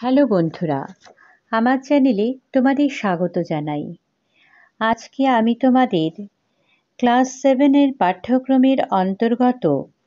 Hello বন্ধুরা, আমার চ্যানেলে তোমাদের স্বাগত জানাই। আজকে আমি তোমাদের ক্লাস 7-এর পাঠ্যক্রমের অন্তর্গত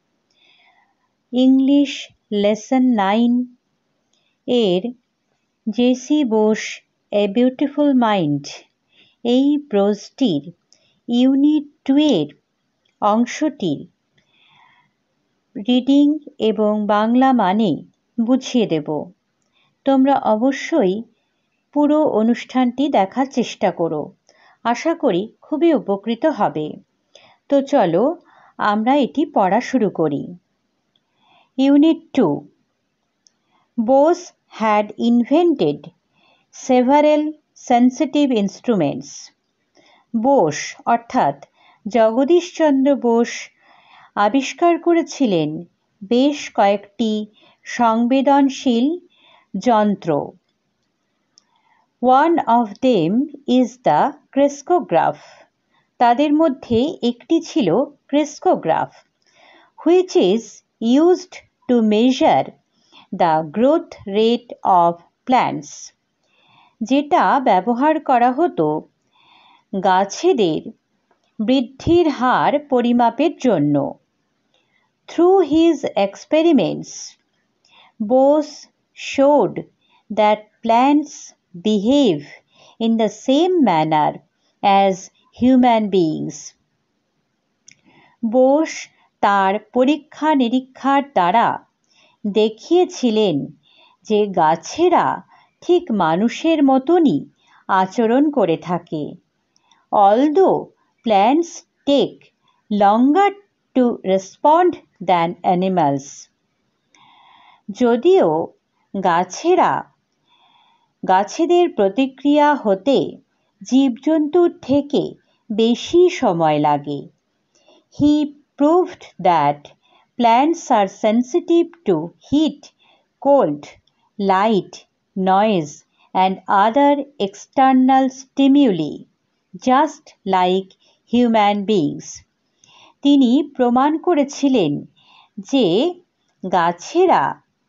ইংলিশ লেসন 9 এর J C Bose a beautiful mind এই প্রোজটির ইউনিট 2 এর অংশটির রিডিং এবং বাংলা মানে বুঝিয়ে দেব। তোমরা অবশ্যই পুরো অনুষ্ঠানটি দেখার চেষ্টা করো। আশা করি খুবই উপকৃত হবে। তো চলো আমরা এটি পড়া শুরু করি। Unit 2. Bose had invented several sensitive instruments. Bose অর্থাৎ জগদীশচন্দ্র বোস আবিষ্কার করেছিলেন বেশ কয়েকটি সংবেদনশীল যন্ত্র। One of them is the crescograph. তাদের মধ্যে একটি ছিল crescograph, which is used to measure the growth rate of plants. যেটা ব্যবহার করা হতো গাছেদের বৃদ্ধির হার পরিমাপের জন্য। Through his experiments, Bose showed that plants behave in the same manner as human beings. Bose তার পরীক্ষা নিরীক্ষার দ্বারা দেখিয়েছিলেন যে গাছেরা ঠিক মানুষের মতনই আচরণ করে থাকে। Although plants take longer to respond than animals. যদিও গাছেদের প্রতিক্রিয়া হতে জীবজন্তুর থেকে বেশি সময় লাগে। He proved that plants are sensitive to heat, cold, light, noise, and other external stimuli, just like human beings. তিনি প্রমাণ করেছিলেন যে গাছেরা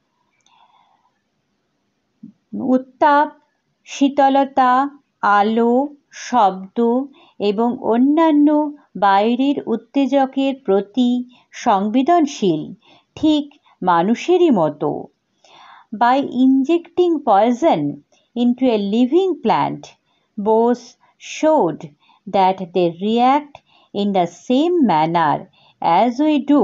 উত্তাপ, শীতলতা, আলো, শব্দ এবং অন্যান্য বাইরের উত্তেজকের প্রতি সংবেদনশীল ঠিক মানুষেরই মতো। By injecting poison into a living plant, Bose showed that they react in the same manner as we do.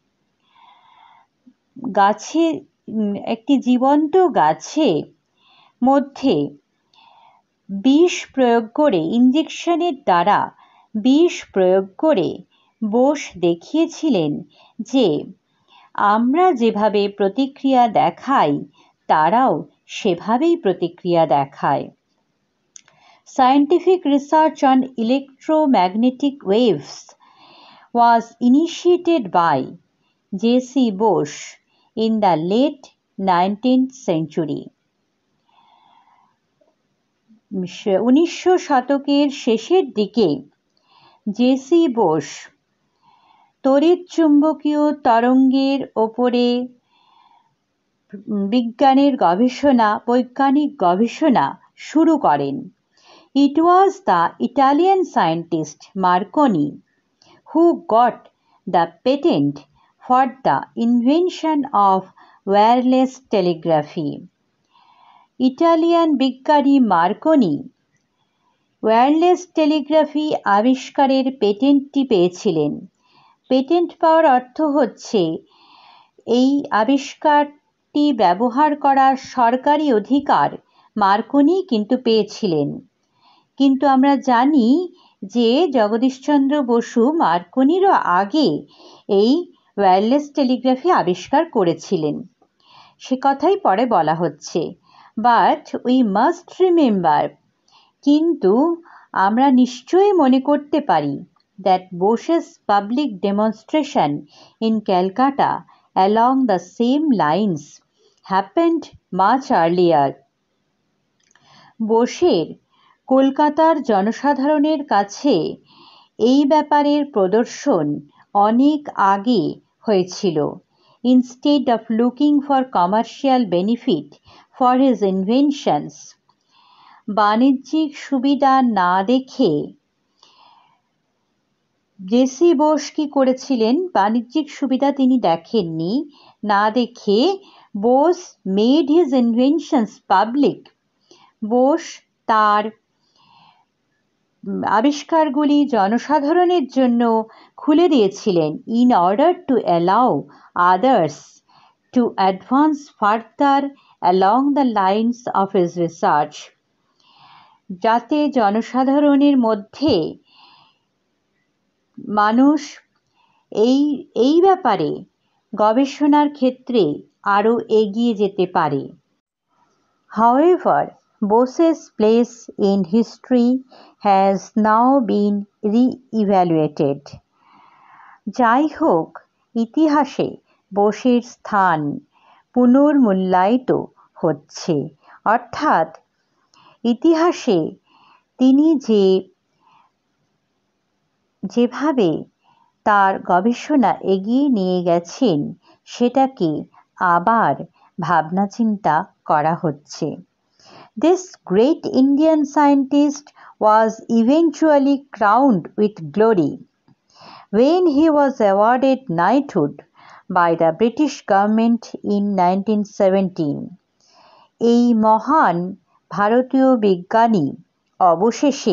একটি জীবন্ত গাছে মধ্যে বিষ প্রয়োগ করে ইঞ্জেকশনের দ্বারা বিষ প্রয়োগ করে বোস দেখিয়েছিলেন যে আমরা যেভাবে প্রতিক্রিয়া দেখাই তারাও সেভাবেই প্রতিক্রিয়া দেখায়। Scientific research on electromagnetic waves was initiated by J.C. Bose in the late 19th century. 1900 শতকের শেষের দিকে জেসি বোস তড়িৎচুম্বকীয় তরঙ্গের ওপরে বৈজ্ঞানিক গবেষণা শুরু করেন। It was the Italian scientist Marconi who got the patent for the invention of wireless telegraphy. Italian বিজ্ঞানী মার্কনি ওয়্যারলেস টেলিগ্রাফি আবিষ্কারের পেটেন্টটি পেয়েছিলেন। পেটেন্ট পাওয়ার অর্থ হচ্ছে এই আবিষ্কারটি ব্যবহার করার সরকারি অধিকার মার্কনি কিন্তু পেয়েছিলেন। কিন্তু আমরা জানি যে জগদীশচন্দ্র বসু মার্কনিরও আগে এই ওয়্যারলেস টেলিগ্রাফি আবিষ্কার করেছিলেন, সে কথাই পরে বলা হচ্ছে। But we must remember, কিন্তু আমরা নিশ্চয়ই মনে করতে পারি that Bose's public demonstration in Calcutta along the same lines happened much earlier. বোসের কলকাতার জনসাধারণের কাছে এই ব্যাপারের প্রদর্শন অনেক আগে হয়েছিল। Instead of looking for commercial benefit for his inventions. বাণিজ্যিক সুবিধা না দেখে জেসি বোস কি করেছিলেন? বাণিজ্যিক সুবিধা তিনি দেখেননি, না দেখে Bose made his inventions public. Bose তার আবিষ্কারগুলি জনসাধারণের জন্য খুলে দিয়েছিলেন, in order to allow others to advance further along the lines of his research, যাতে জনসাধারণের মধ্যে মানুষ এই ব্যাপারে গবেষণার ক্ষেত্রে আরও এগিয়ে যেতে পারে। However, Bose's place in history has now been re-evaluated. যাই হোক, ইতিহাসে বোসের স্থান পুনর্মূল্যায়িত হচ্ছে, অর্থাৎ ইতিহাসে তিনি যেভাবে তার গবেষণা এগিয়ে নিয়ে গেছেন সেটাকে আবার ভাবনা চিন্তা করা হচ্ছে। This great Indian scientist was eventually crowned with glory when he was awarded knighthood by the British government in 1917. এই মহান ভারতীয় বিজ্ঞানী অবশেষে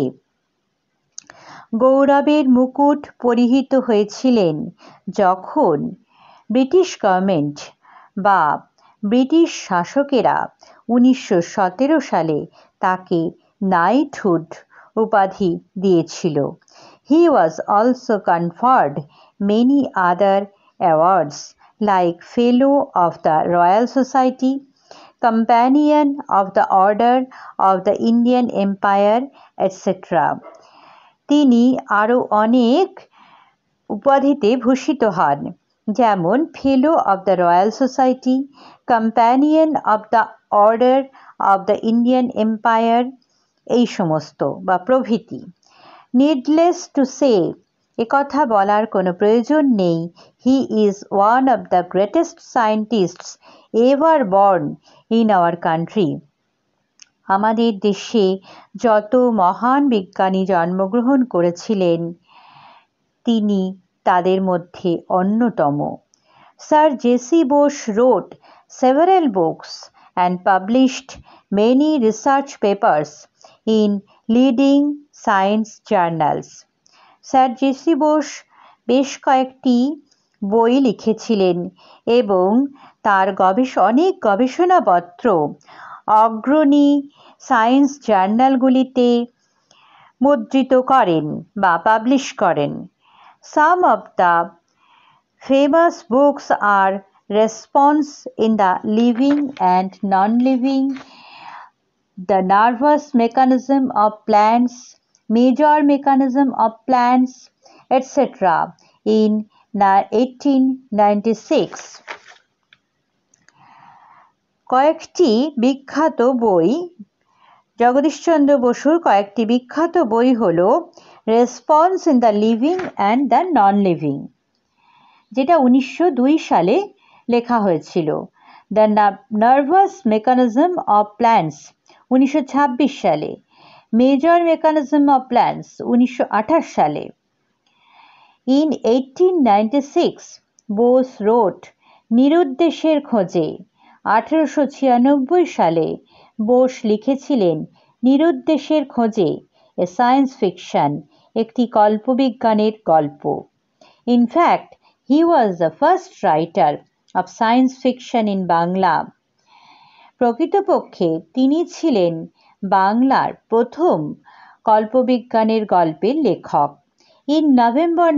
গৌরবের মুকুট পরিহিত হয়েছিলেন যখন ব্রিটিশ গভর্নমেন্ট বা ব্রিটিশ শাসকেরা 1917 সালে তাকে নাইটহুড উপাধি দিয়েছিল। He was also conferred many other awards like Fellow of the Royal Society, Companion of the Order of the Indian Empire, etc. তিনি আরও অনেক উপাধিতে ভূষিত হন, যেমন Fellow of the Royal Society, Companion of the Order of the Indian Empire, এই সমস্ত বা প্রভৃতি। নিডলেস টু সে, একথা বলার কোনো প্রয়োজন নেই, he is one of the greatest scientists ever born in our country. আমাদের দেশে যত মহান বিজ্ঞানী জন্মগ্রহণ করেছিলেন তিনি তাদের মধ্যে অন্যতম। Sir J C Bose wrote several books and published many research papers in leading science journals. Sir J C Bose বেশ কয়েকটি বই লিখেছিলেন এবং তার অনেক গবেষণাপত্র অগ্রণী সায়েন্স জার্নালগুলিতে মুদ্রিত করেন বা পাবলিশ করেন। Some of the famous books are Response in the Living and Non-Living, The Nervous Mechanism of Plants, Major Mechanism of Plants, etc. in 1896. কয়েকটি বিখ্যাত বই, জগদীশচন্দ্র বসুর কয়েকটি বিখ্যাত বই হল response in the living and the non living, যেটা 1902 সালে লেখা হয়েছিল, the nervous mechanism of plants 1926 সালে, মেজর মেকানিজম অফ প্ল্যান্টস 1928 সালে। ইন 1896 বোস রোট নিরুদ্দেশের খোঁজে। 1896 সালে বোস লিখেছিলেন নিরুদ্দেশের খোঁজে, এ সায়েন্স ফিকশন, একটি কল্পবিজ্ঞানের গল্প। In fact he was the first writer of science fiction in Bangla. প্রকৃতপক্ষে তিনি ছিলেন বাংলার প্রথম কল্পবিজ্ঞানের গল্পের লেখক। ইন নভেম্বর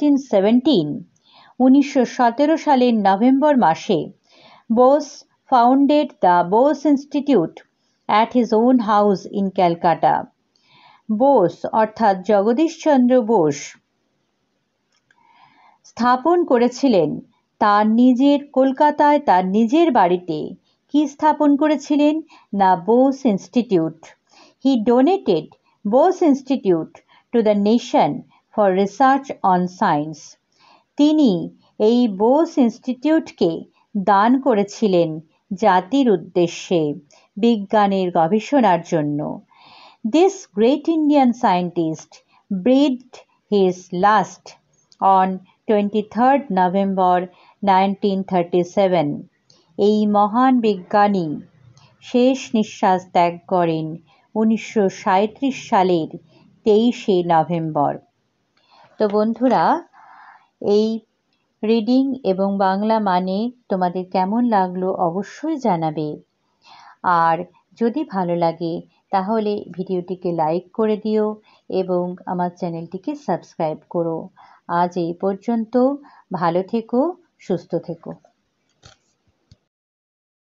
1917 সালের নভেম্বর মাসে Bose founded the Bose Institute at his own house in Calcutta. Bose অর্থাৎ জগদীশচন্দ্র বোস স্থাপন করেছিলেন কলকাতায় তার নিজের বাড়িতে। কি স্থাপন করেছিলেন? না, Bose Institute. He donated Bose Institute to the nation for research on science. তিনি এই বোস ইনস্টিটিউটকে দান করেছিলেন জাতির উদ্দেশ্যে বিজ্ঞানের গবেষণার জন্য। This great Indian scientist breathed his last on 23rd November 1937. এই মহান বিজ্ঞানী শেষ নিঃশ্বাস ত্যাগ করেন 1937 সালের 23শে নভেম্বর। তো বন্ধুরা, এই রিডিং এবং বাংলা মানে তোমাদের কেমন লাগলো অবশ্যই জানাবে। আর যদি ভালো লাগে তাহলে ভিডিওটিকে লাইক করে দিও এবং আমার চ্যানেলটিকে সাবস্ক্রাইব করো। আজ এই পর্যন্ত। ভালো থেকো, সুস্থ থেকো।